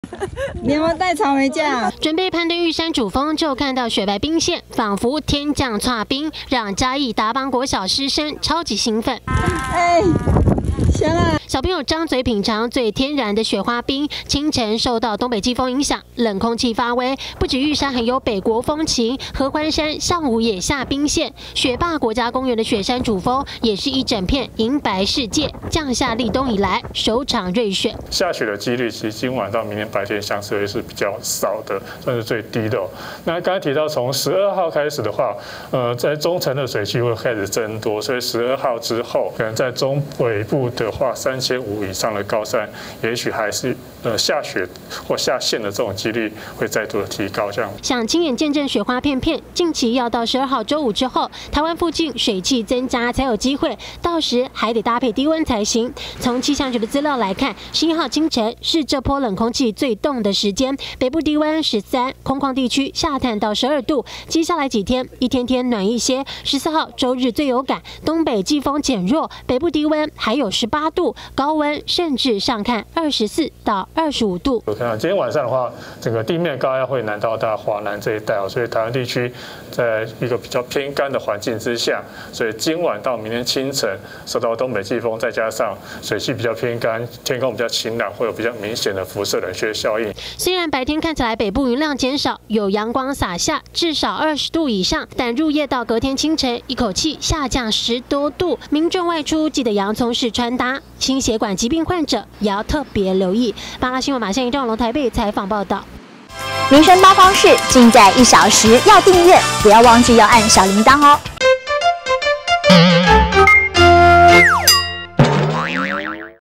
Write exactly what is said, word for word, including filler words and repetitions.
你有没有带草莓酱？ 准备攀登玉山主峰，就看到雪白冰线，仿佛天降剉冰，让嘉义达邦国小师生超级兴奋。 哎。 行了， 小朋友张嘴品尝最天然的雪花冰。清晨受到东北季风影响，冷空气发威，不止玉山，还有北国风情。合欢山上午也下冰线，雪霸国家公园的雪山主峰也是一整片银白世界。降下立冬以来首场瑞雪， 下雪的几率其实今晚到明天白天相对是比较少的，算是最低的、哦。那刚才提到从十二号开始的话，呃，在中层的水汽会开始增多，所以十二号之后，可能在中北部的话，三千五以上的高山，也许还是呃下雪或下陷的这种几率会再度的提高。这样， 想亲眼见证雪花片片，近期要到十二号周五之后，台湾附近水汽增加才有机会，到时还得搭配低温才行。从气象局的资料来看，十一号清晨是这波冷空气最冻的时间，北部低温十三，空旷地区下探到十二度。接下来几天一天天暖一些，十四号周日最有感，东北季风减弱，北部低温还有十八度，高温甚至上看二十四到二十五度。 我看到今天晚上的话，整个地面高压会南到大华南这一带哦，所以台湾地区在一个比较偏干的环境之下，所以今晚到明天清晨受到东北季风，再加上水汽比较偏干，天空比较晴朗，会有比较明显的辐射冷却效应。 虽然白天看起来北部云量减少，有阳光洒下，至少二十度以上，但入夜到隔天清晨，一口气下降十多度。民众外出记得洋葱式穿搭，心血管疾病患者也要特别留意。八拉新闻马上一张龙台北采访报道。 民生八方式尽在一小时，要订阅，不要忘记要按小铃铛哦。